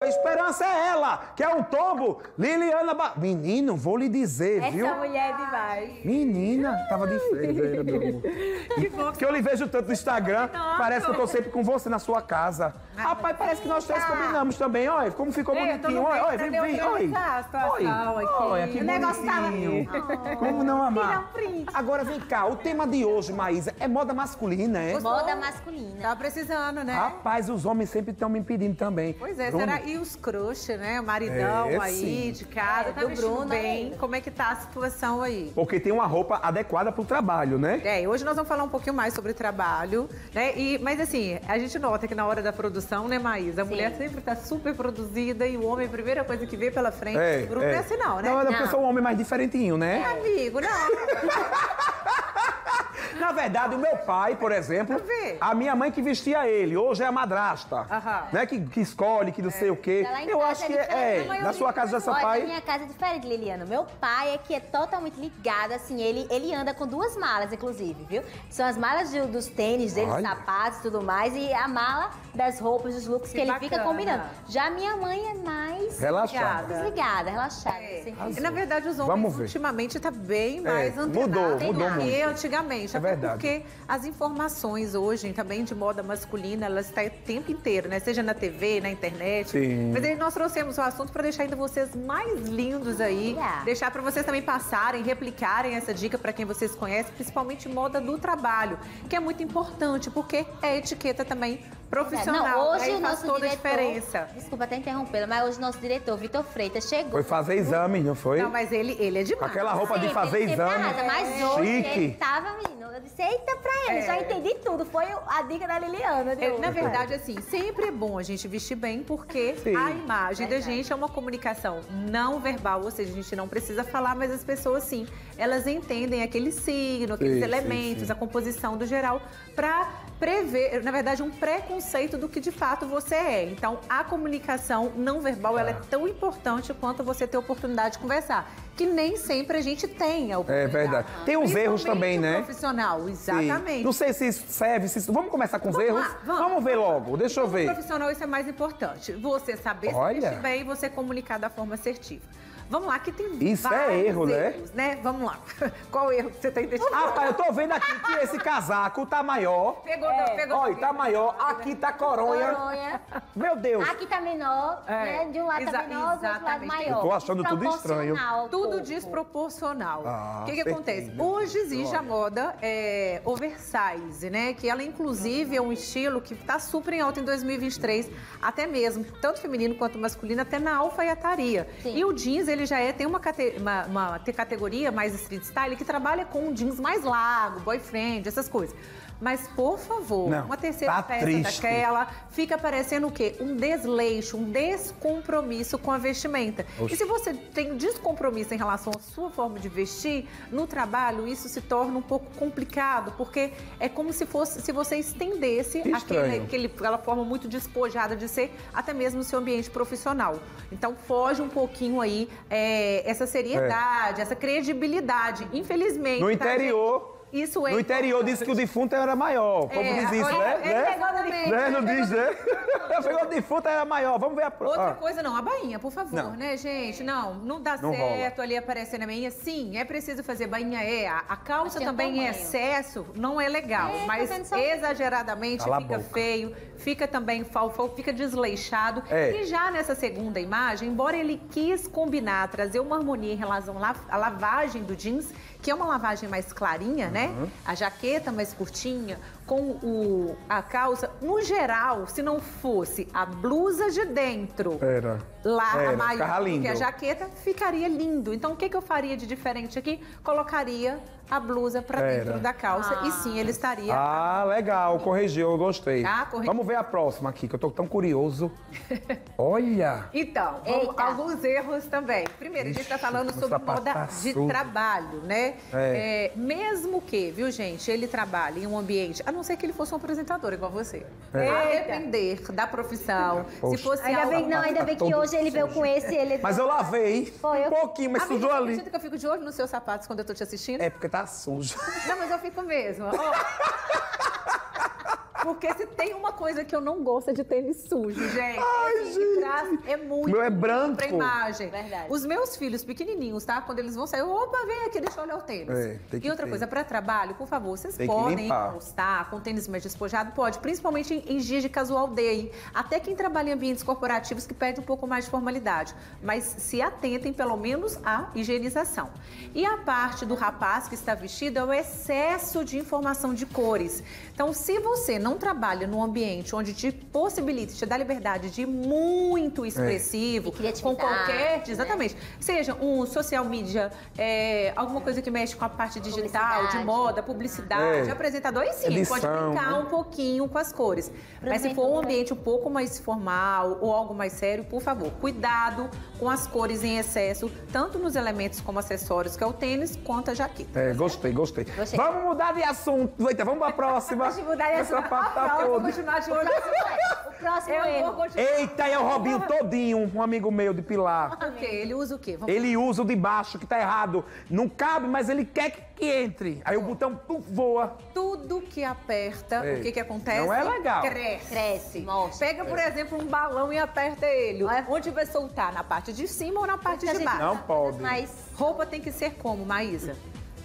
A esperança é ela, que é um tombo. Liliana Menino, vou lhe dizer, viu? Essa mulher é demais. Menina, tava de feira, meu amor. Que eu lhe vejo tanto no Instagram, parece que eu tô sempre com você na sua casa. Rapaz, parece que nós três combinamos também. Olha, como ficou bonitinho. Olha, vem, olha, que o negócio tava bonitinho. Como não amar? Agora vem cá, o tema de hoje, Maísa, é moda masculina, é? Moda masculina. Tava precisando, né? Rapaz, os homens sempre estão me pedindo também. Pois é, Bruno. será? E os crush, né? O maridão aí, de casa, tá vestindo Bruno bem. aí. Como é que tá a situação aí? Porque tem uma roupa adequada pro trabalho, né? É, hoje nós vamos falar um pouquinho mais sobre trabalho, né? Mas assim, a gente nota que na hora da produção, né, Maísa? A mulher sempre tá super produzida e o homem, a primeira coisa que vê pela frente, o Bruno é assim não, né? Não, é porque eu sou um homem mais diferentinho, né? Amigo, não. Na verdade, o meu pai, por exemplo, a minha mãe que vestia ele, hoje é a madrasta, né? Que escolhe, que não sei o quê. Eu acho que na sua casa já seu pai... Na minha casa é diferente, Liliana. Meu pai é que é totalmente ligado, assim, ele anda com duas malas, inclusive, viu? São as malas dos tênis dele, dos sapatos e tudo mais, e a mala das roupas, dos looks que ele fica combinando. Já minha mãe é mais... Relaxada. Desligada, relaxada. E, na verdade, os homens ultimamente tá bem mais antenados mudou do que muito. antigamente. Até porque as informações hoje, também de moda masculina, elas estão o tempo inteiro, né? Seja na TV, na internet. Sim. Mas aí nós trouxemos o assunto para deixar ainda vocês mais lindos aí. Deixar para vocês também passarem, replicarem essa dica para quem vocês conhecem, principalmente moda do trabalho, que é muito importante, porque é etiqueta também profissional. Não, hoje aí o faz nosso toda diretor, a diferença. Desculpa até interrompê-lo, mas hoje o nosso diretor, Vitor Freitas, chegou. Foi fazer exame, não foi? Não, mas ele é demais. Com aquela roupa de fazer exame. Mas hoje chique. ele tava, menino, eu disse, eita pra ele, já entendi tudo. Foi a dica da Liliana. Na verdade, assim, sempre é bom a gente vestir bem, porque a imagem da gente é uma comunicação não verbal, ou seja, a gente não precisa falar, mas as pessoas, sim, elas entendem aquele signo, aqueles elementos, a composição do geral, pra prever, na verdade, um preconceito do que de fato você é. Então, a comunicação não verbal, ela é tão importante quanto você ter a oportunidade de conversar, que nem sempre a gente tem a oportunidade. É verdade. Tem uns erros também, né? Profissional, exatamente. Sim. Não sei se isso serve, vamos começar com os erros? Vamos ver logo, deixa eu ver. Profissional, isso é mais importante. Você saber se vestir bem e você comunicar da forma assertiva. Vamos lá, que tem isso vários erros, né? Vamos lá. Qual erro que você está identificando? Rapaz, eu tô vendo aqui que esse casaco tá maior. Pegou. Olha, tá maior. Aqui tá coronha. Meu Deus. Aqui tá menor, né? De um lado tá menor, do outro lado maior. Eu tô achando tudo estranho. Tudo desproporcional. O que acontece? Hoje existe a moda oversize, né? Que ela, inclusive, é um estilo que tá super em alta em 2023. Até mesmo, tanto feminino quanto masculino, até na alfaiataria. E o jeans, ele já tem uma categoria mais street style que trabalha com um jeans mais largo, boyfriend, essas coisas. Mas, por favor, uma terceira peça daquela fica parecendo o quê? Um desleixo, um descompromisso com a vestimenta. E se você tem um descompromisso em relação à sua forma de vestir, no trabalho isso se torna um pouco complicado, porque é como se você estendesse aquela forma muito despojada de ser, até mesmo no seu ambiente profissional. Então, foge um pouquinho aí essa seriedade, essa credibilidade. Infelizmente, no interior... No interior disse que o defunto era maior. Como diz isso, né? Não diz, né? Pegou o defunto, era maior. Vamos ver a próxima. Outra coisa, não. A bainha, por favor, né, gente? Não dá certo ali aparecendo a bainha. Sim, é preciso fazer bainha. A calça também em excesso não é legal. Mas exageradamente fica feio. Fica também fica desleixado. E já nessa segunda imagem, embora ele quis combinar, trazer uma harmonia em relação à lavagem do jeans, que é uma lavagem mais clarinha, né? A jaqueta mais curtinha, com a calça. No geral, se não fosse a blusa de dentro, a maior que a jaqueta, ficaria lindo. Então, o que eu faria de diferente aqui? Colocaria a blusa pra dentro da calça e sim, ele estaria... legal, corrigiu, eu gostei. Vamos ver a próxima aqui, que eu tô tão curioso. Olha! Então, alguns erros também. Primeiro, a gente tá falando sobre moda de trabalho, né? Mesmo que, viu, gente, ele trabalhe em um ambiente, a não ser que ele fosse um apresentador igual você. A depender da profissão, se fosse ainda bem que hoje ele veio com esse... Mas eu lavei um pouquinho, mas sujou ali. Acredita que eu fico de olho nos seus sapatos quando eu tô te assistindo? É porque tá sujo. Não, mas eu fico mesmo. Porque se tem uma coisa que eu não gosto é de tênis sujo, gente. Ai, gente. Trás é muito Meu é branco. pra imagem. Verdade. Os meus filhos pequenininhos, tá? Quando eles vão sair, opa, vem aqui, deixa eu olhar o tênis. Tem que E outra ter. coisa, para trabalho, por favor, vocês Tem que podem limpar. encostar com tênis mais despojado? Pode, principalmente em dias de casual day. Até quem trabalha em ambientes corporativos que pede um pouco mais de formalidade. Mas se atentem, pelo menos, à higienização. E a parte do rapaz que está vestido é o excesso de informação de cores. Então, se você não trabalha num ambiente onde te possibilita, te dá liberdade de ir muito expressivo, E criatividade, com qualquer... né? Exatamente. Seja um social media, alguma coisa que mexe com a parte digital, de Publicidade. moda, publicidade, apresentador, aí sim, Edição, pode brincar né? um pouquinho com as cores. Mas se for um ambiente um pouco mais formal ou algo mais sério, por favor, cuidado com as cores em excesso, tanto nos elementos como acessórios, que é o tênis, quanto a jaqueta. Gostei. Gostei. Vamos mudar de assunto. Eita, vamos pra próxima. Deixa eu mudar de Essa assunto. parte tá Eu vou podre. continuar de olho. O próximo Eu erro. vou continuar. Eita, é o Robinho todinho, um amigo meu de Pilar. O quê? Ele usa o quê? Vamos Ele usa o de baixo, que tá errado. Não cabe, mas ele quer que entre. Aí o botão voa. Tudo que aperta, Ei, o que acontece? não é legal. Cresce. Mostra. Pega, por exemplo, um balão e aperta ele. Onde vai soltar? Na parte de cima ou na parte de baixo? Não pode. Mas Roupa tem que ser como, Maísa?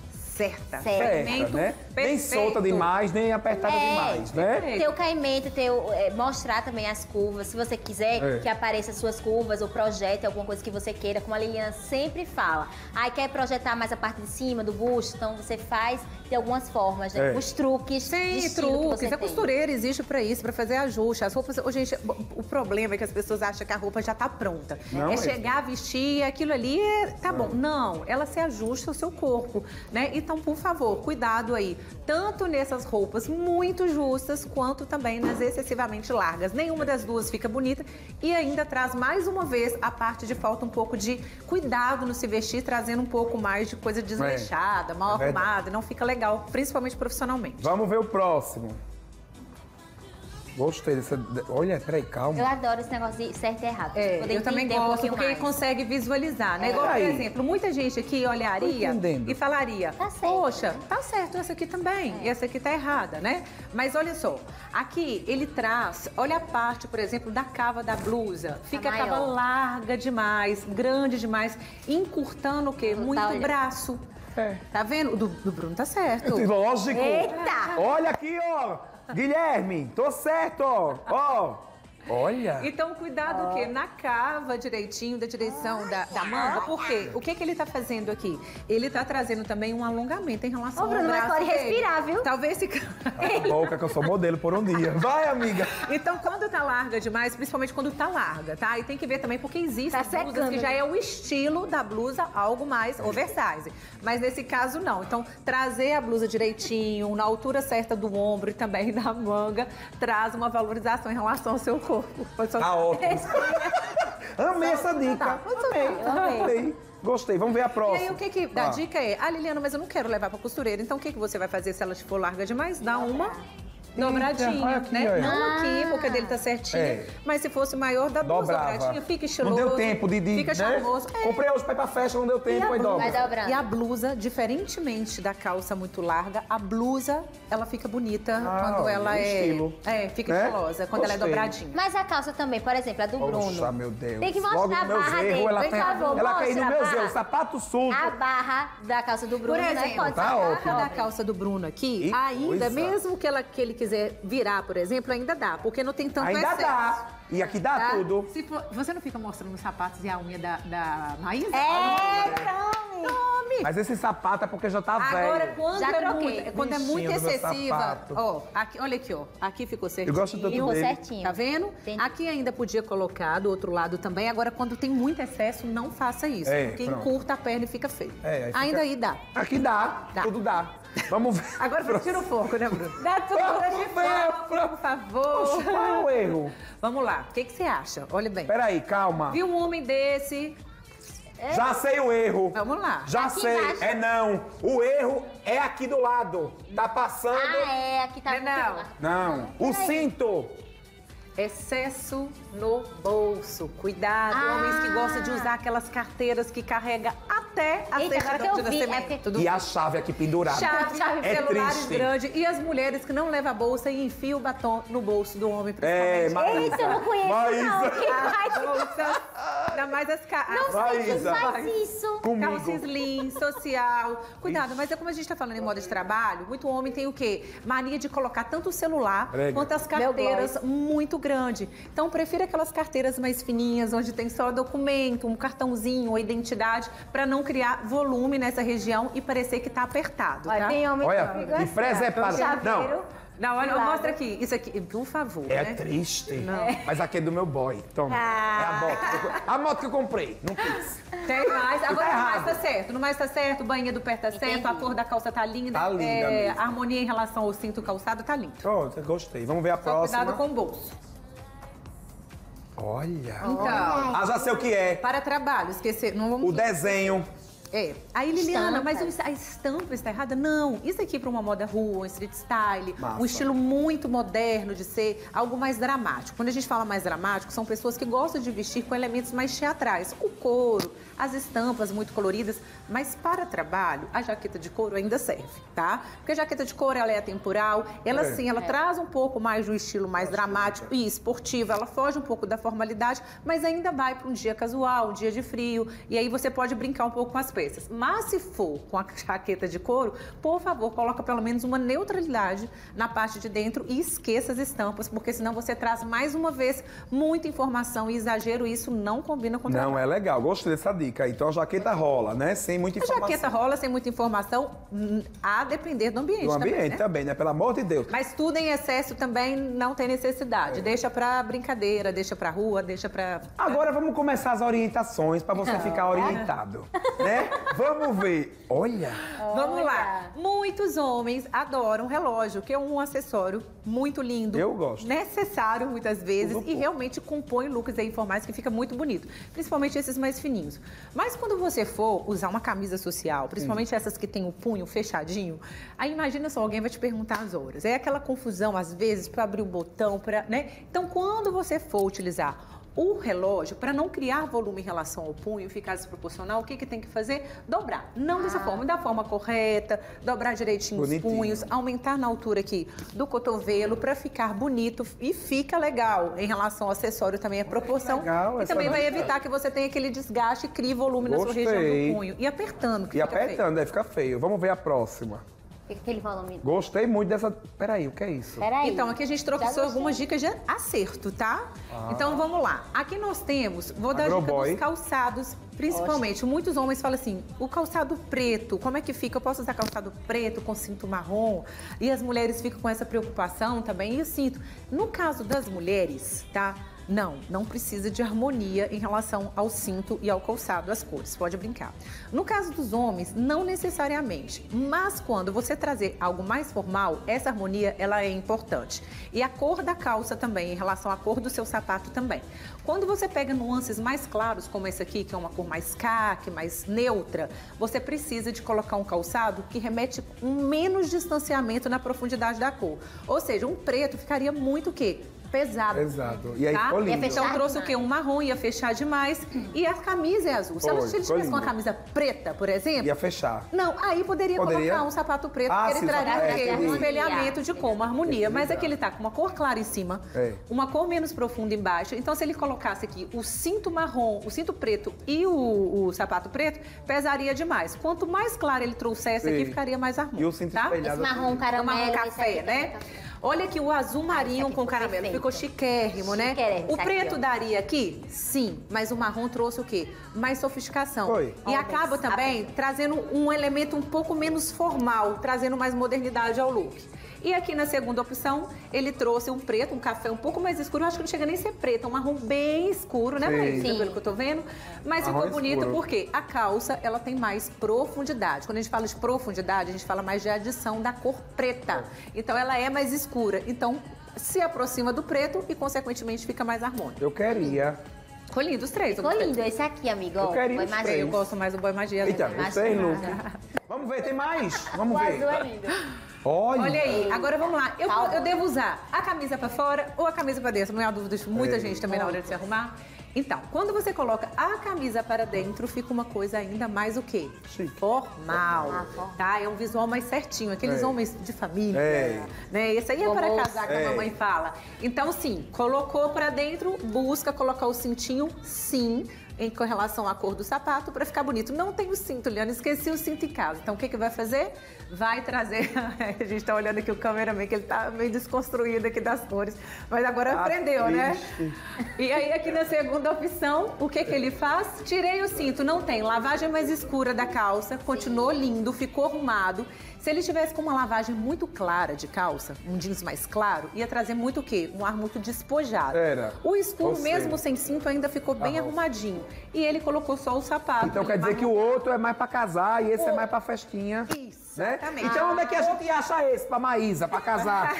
Certa. Certa, Caimento né? Nem perfeito. solta demais, nem apertada demais, né? perfeito. ter o caimento, mostrar também as curvas. Se você quiser que apareça suas curvas ou projete alguma coisa que você queira, como a Liliana sempre fala. Quer projetar mais a parte de cima do busto? Então você faz de algumas formas, né? Os truques. de Tem estilo que truques. você A tem. costureira existe pra isso, pra fazer ajuste. As roupas, gente, o problema é que as pessoas acham que a roupa já tá pronta. Não é. Chegar, vestir, aquilo ali tá bom. Não, ela se ajusta ao seu corpo, né? Então, por favor, cuidado aí, tanto nessas roupas muito justas, quanto também nas excessivamente largas. Nenhuma das duas fica bonita e ainda traz mais uma vez a parte de falta um pouco de cuidado no se vestir, trazendo um pouco mais de coisa desleixada, mal verdade. arrumada, não fica legal, principalmente profissionalmente. Vamos ver o próximo. Gostei dessa... Olha, peraí, calma. Eu adoro esse negócio de certo e errado. pra poder Eu também entender um gosto, pouquinho porque ele mais. consegue visualizar, né? Igual, por Aí. exemplo, muita gente aqui olharia Tô entendendo. e falaria, Tá certo. poxa, tá certo essa aqui também, e essa aqui tá errada, né? Mas olha só, aqui ele traz, olha a parte, por exemplo, da cava da blusa. Fica a maior. cava larga demais, grande demais, encurtando o quê? Tá Muito olhando. braço. Tá vendo? O do Bruno tá certo. Lógico. Eita! Olha aqui, ó. Guilherme, tô certo, ó. Olha. Então, cuidado o quê? Na cava direitinho da direção da manga. Por quê? O que ele tá fazendo aqui? Ele tá trazendo também um alongamento em relação ao Bruno, mas braço pode dele. respirar, viu? Talvez se... Boca que eu sou modelo por um dia. Vai, amiga. Então, quando tá larga demais, principalmente quando tá larga, tá? E tem que ver também, porque existem Tá blusas secando, que já né? é o estilo da blusa, algo mais oversize. Mas nesse caso, não. Então, trazer a blusa direitinho, na altura certa do ombro e também da manga, traz uma valorização em relação ao seu corpo. Tá ótimo. Amei essa dica. Amei. Gostei. Vamos ver a E próxima. aí, o que da dica é, Liliana, mas eu não quero levar pra costureira, então o que você vai fazer se ela for larga demais? Dá uma dobradinha, olha aqui, né? olha. Não aqui, porque a dele tá certinho, mas se fosse maior, dá duas Dobrava. dobradinhas, fica estiloso. Não deu tempo de Fica né? charmoso. Comprei hoje pra ir pra festa, não deu tempo, aí dobra. Vai dobrando. E a blusa, diferentemente da calça muito larga, a blusa, ela fica bonita quando ela o estilo. fica Né? estilosa, quando ela é Gostei. dobradinha. Mas a calça também, por exemplo, a do Bruno. Poxa, meu Deus. Tem que mostrar Logo a nos meus barra erros, dele. ela Por tem- favor, ela caiu mostra no a meu barra. erro, sapato sujo. A barra da calça do Bruno, Por né? exemplo, Pode tá ser ótimo. da calça do Bruno aqui, Que ainda, coisa. mesmo que ele quiser virar, por exemplo, ainda dá, porque não tem tanto Ainda excesso. dá. E aqui dá Tá? tudo. Se for- você não fica mostrando os sapatos e a unha da Maísa? Mas esse sapato é porque já tá Agora, velho. quando, Já é troquei. muito, quando é muito Bichinho do meu excessiva, sapato. ó, aqui, olha aqui, ó, aqui ficou certinho. Eu gosto tanto Ficou dele. certinho. Tá vendo? Entendi. Aqui ainda podia colocar do outro lado também. Agora, quando tem muito excesso, não faça isso. Porque pronto. encurta a perna e fica feio. Aí fica- Ainda aí dá. Aqui dá. Dá. Tudo dá. Vamos ver. Agora tira o foco, né, Bruno? Dá tudo por favor. Poxa, qual é o erro? Vamos lá. O que você acha? Olha bem. Peraí, calma. Viu um homem desse? Já sei o erro. Vamos lá. Já Aqui sei. embaixo. É não. O erro é aqui do lado. Tá passando. Aqui tá Não. muito Não. O cinto. Excesso no bolso. Cuidado, homens que gostam de usar aquelas carteiras que carrega até até a certidão de nascimento. E a chave aqui pendurada. Chave, celulares triste. grandes. E as mulheres que não levam a bolsa e enfiam o batom no bolso do homem, principalmente. Maísa. Eita, eu não conheço, não. Bolsa, ainda mais as Não sei quem faz isso. calça slim, social. Cuidado, mas é como a gente tá falando em moda de trabalho, muito homem tem o quê? Mania de colocar tanto o celular quanto as carteiras muito grandes. Então, prefira aquelas carteiras mais fininhas, onde tem só documento, um cartãozinho ou identidade, para não criar volume nessa região e parecer que tá apertado, tá? Olha, e presepado. Não, olha, mostra aqui. Isso aqui, por favor. É né? triste. Não. Mas aqui é do meu boy. Toma. É a moto. A moto que eu comprei. Não quis. Tem mais. Agora no mais tá certo. No mais tá certo, banha do pé tá certo, a cor da calça tá linda. Tá linda mesmo. A harmonia em relação ao cinto calçado tá linda. Pronto, gostei. Vamos ver a Só próxima. cuidado com o bolso. Olha. Então, Já sei o que é. para trabalho, esquecer. Não vamos... O desenho. Aí Liliana, mas a estampa está errada? Não, isso aqui para uma moda rua, um street style, um estilo muito moderno de ser algo mais dramático. Quando a gente fala mais dramático, são pessoas que gostam de vestir com elementos mais teatrais. O couro, as estampas muito coloridas, mas para trabalho, a jaqueta de couro ainda serve, tá? Porque a jaqueta de couro, ela é atemporal, ela sim, ela traz um pouco mais de um estilo mais dramático e esportivo, ela foge um pouco da formalidade, mas ainda vai para um dia casual, um dia de frio, e aí você pode brincar um pouco com as peças. Mas se for com a jaqueta de couro, por favor, coloca pelo menos uma neutralidade na parte de dentro e esqueça as estampas, porque senão você traz mais uma vez muita informação e exagero, e isso não combina com o trabalho. Não, é legal, gostei dessa dica. Então a jaqueta rola, né? Sem muita informação. A jaqueta rola sem muita informação, a depender do ambiente. Do ambiente também, né? Pelo amor de Deus. Mas tudo em excesso também não tem necessidade. Deixa pra brincadeira, deixa pra rua, deixa pra... Agora vamos começar as orientações pra você ficar orientado, né? Vamos ver. Olha. Vamos lá. Muitos homens adoram relógio, que é um acessório muito lindo. Eu gosto. Necessário, muitas vezes, e realmente compõe looks aí informais que fica muito bonito. Principalmente esses mais fininhos. Mas quando você for usar uma camisa social, principalmente essas que tem o punho fechadinho, aí imagina só, alguém vai te perguntar as horas. É aquela confusão, às vezes, para abrir o botão, né? Então, quando você for utilizar o relógio, para não criar volume em relação ao punho e ficar desproporcional, o que tem que fazer? Dobrar. Não dessa forma, da forma correta, dobrar direitinho os punhos, aumentar na altura aqui do cotovelo para ficar bonito e fica legal. Em relação ao acessório também, a proporção. Legal, e também vai evitar que você tenha aquele desgaste e crie volume na sua região do punho. E apertando, que fica feio. Fica feio. Vamos ver a próxima. Fica aquele volume. Gostei muito dessa... Peraí, o que é isso? Peraí. Então, aqui a gente trouxe algumas dicas de acerto, tá? Então, vamos lá. Aqui nós temos, vou dar a dica dos calçados, principalmente. Muitos homens falam assim, o calçado preto, como é que fica? Eu posso usar calçado preto com cinto marrom? E as mulheres ficam com essa preocupação também. E o cinto. No caso das mulheres, tá? Não precisa de harmonia em relação ao cinto e ao calçado, as cores, pode brincar. No caso dos homens, não necessariamente, mas quando você trazer algo mais formal, essa harmonia, ela é importante. E a cor da calça também, em relação à cor do seu sapato também. Quando você pega nuances mais claros, como esse aqui, que é uma cor mais caque, mais neutra, você precisa de colocar um calçado que remete um menos distanciamento na profundidade da cor. Ou seja, um preto ficaria muito o quê? Pesado. E aí ficou lindo. Então eu trouxe o quê? Um marrom, ia fechar demais. E a camisa é azul. Se ele tivesse com uma camisa preta, por exemplo... Ia fechar. Não, aí poderia colocar um sapato preto, porque ele traria um espelhamento de cor, uma harmonia. Mas aqui ele tá com uma cor clara em cima, uma cor menos profunda embaixo. Então se ele colocasse aqui o cinto marrom, o cinto preto e o sapato preto, pesaria demais. Quanto mais claro ele trouxesse aqui, ficaria mais harmônico. E o cinto espelhado. Esse marrom caramelo. Marrom café, né? Olha aqui o azul marinho com caramelo, ficou chiquérrimo, né? O preto daria aqui? Sim, mas o marrom trouxe o quê? Mais sofisticação. E acaba também trazendo um elemento um pouco menos formal, trazendo mais modernidade ao look. E aqui na segunda opção, ele trouxe um preto, um café um pouco mais escuro. Eu acho que não chega nem a ser preto, é um marrom bem escuro, né, Maísa? Pelo que eu tô vendo. Mas ficou bonito porque a calça, ela tem mais profundidade. Quando a gente fala de profundidade, a gente fala mais de adição da cor preta. Então, ela é mais escura. Então, se aproxima do preto e, consequentemente, fica mais harmônico. Eu queria... Ficou lindo os três. Ficou lindo esse aqui, amigo. Eu queria os três. Eu gosto mais do Boy Magia. Eita, os três look. Vamos ver, tem mais? Vamos ver. O azul é lindo. Olha aí, agora vamos lá. Eu devo usar a camisa pra fora ou a camisa pra dentro? Não é a dúvida de muita gente também na hora de se arrumar. Então, quando você coloca a camisa para dentro, fica uma coisa ainda mais o quê? Formal, tá? É um visual mais certinho, aqueles homens de família, né? Esse aí é para casar, que a mamãe fala. Então, sim, colocou para dentro, busca colocar o cintinho, sim, com relação à cor do sapato, para ficar bonito. Não tem o cinto, Liana, esqueci o cinto em casa. Então, o que vai fazer? Vai trazer... A gente tá olhando aqui o cameraman, que ele tá meio desconstruído aqui das cores. Mas agora aprendeu, né? E aí, aqui na segunda opção, o que ele faz? Tirei o cinto, não tem. Lavagem mais escura da calça, continuou lindo, ficou arrumado. Se ele tivesse com uma lavagem muito clara de calça, um jeans mais claro, ia trazer muito o quê? Um ar muito despojado. O escuro, mesmo sem cinto, ainda ficou bem arrumadinho. E ele colocou só o sapato. Então quer dizer que o outro é mais pra casar e esse é mais pra festinha. Isso, né? exatamente. Então onde é que a gente acha esse pra Maísa, pra casar?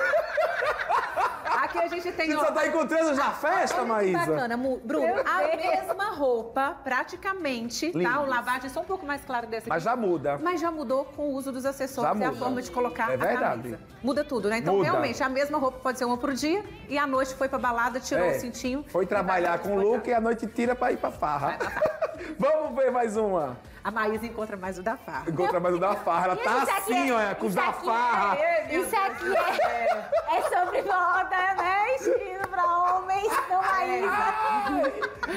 Aqui a gente tem... Você só tá encontrando já festa, Maísa? Bacana, Bruno. A mesma roupa, praticamente, tá? O lavagem é só um pouco mais claro dessa aqui. Mas já muda. Mas já mudou com o uso dos acessórios e a forma de colocar a camisa. Muda tudo, né? Então, realmente, a mesma roupa pode ser uma pro dia e à noite foi pra balada, tirou o cintinho. Foi trabalhar com o look e à noite tira pra ir pra farra. Vamos ver mais uma. A Maísa encontra mais o da farra. Encontra mais o da farra. Ela tá assim, olha, com os da farra. Isso aqui é sobre moda, né? Estilo pra homens, então Maísa.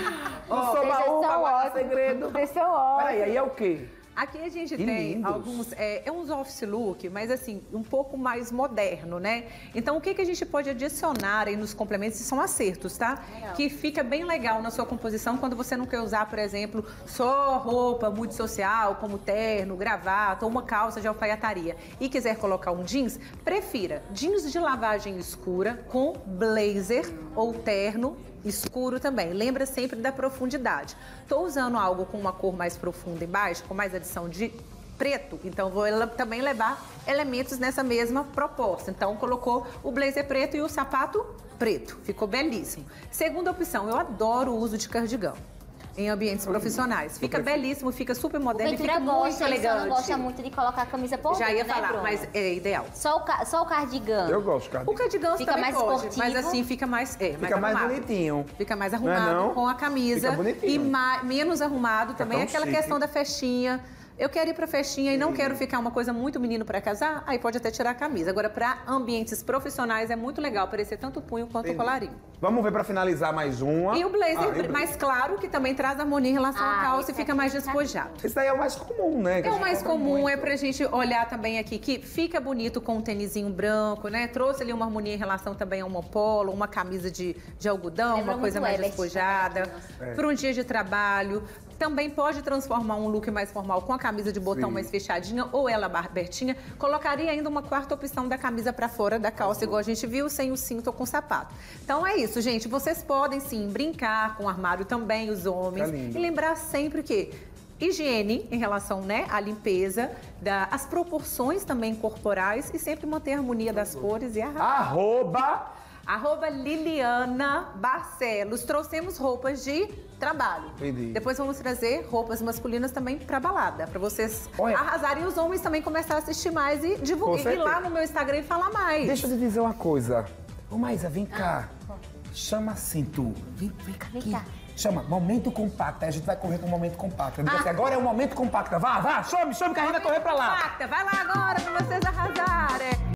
Não sou baú, segredo. Vocês são ótimos. Peraí, aí é o quê? Aqui a gente tem alguns, uns office look, mas assim, um pouco mais moderno, né? Então, o que a gente pode adicionar aí nos complementos são acertos, tá? Que fica bem legal na sua composição quando você não quer usar, por exemplo, só roupa multissocial, como terno, gravata ou uma calça de alfaiataria e quiser colocar um jeans, prefira jeans de lavagem escura com blazer ou terno escuro também. Lembra sempre da profundidade. Estou usando algo com uma cor mais profunda embaixo, com mais adição de preto, então vou também levar elementos nessa mesma proposta. Então, colocou o blazer preto e o sapato preto. Ficou belíssimo. Segunda opção, eu adoro o uso de cardigão em ambientes profissionais. Fica belíssimo, fica super moderno e fica muito elegante. Não gosta muito de colocar a camisa por dentro, já ia falar, Bruno? Mas é ideal. Só o cardigan. Eu gosto de cardigan. O cardigan fica também mais pode, esportivo. mas assim fica mais fica mais bonitinho. Fica mais arrumado com a camisa e menos arrumado também. Aquela questão da festinha. Eu quero ir pra festinha e não quero ficar uma coisa muito menino pra casar, aí pode até tirar a camisa. Agora, pra ambientes profissionais, é muito legal aparecer tanto o punho quanto o colarinho. Vamos ver pra finalizar mais uma. E o blazer mais claro, que também traz harmonia em relação à calça e fica mais despojado. Esse daí é o mais comum, né? É o mais comum, é pra gente olhar também aqui, que fica bonito com um tênisinho branco, né? Trouxe ali uma harmonia em relação também a uma polo, uma camisa de algodão, uma coisa mais despojada. Para um dia de trabalho. Também pode transformar um look mais formal com a camisa de botão mais fechadinha ou ela abertinha. Colocaria ainda uma quarta opção da camisa pra fora da calça, igual a gente viu, sem o cinto ou com sapato. Então é isso, gente. Vocês podem sim brincar com o armário também, os homens. E lembrar sempre que higiene em relação, né, à limpeza, as proporções também corporais e sempre manter a harmonia das cores e @ Liliana Barcelos. Trouxemos roupas de trabalho. Depois vamos trazer roupas masculinas também pra balada, pra vocês arrasarem e os homens também começarem a assistir mais e divulgar. Ir lá no meu Instagram e falar mais. Deixa eu te dizer uma coisa. Ô, Maísa, vem cá. Chama assim, tu. Vem cá aqui. Chama, momento compacto. Aí a gente vai correr com o momento compacto. Agora é o momento compacto. Vá, chame que a gente vai correr pra lá. Vai lá agora pra vocês arrasarem.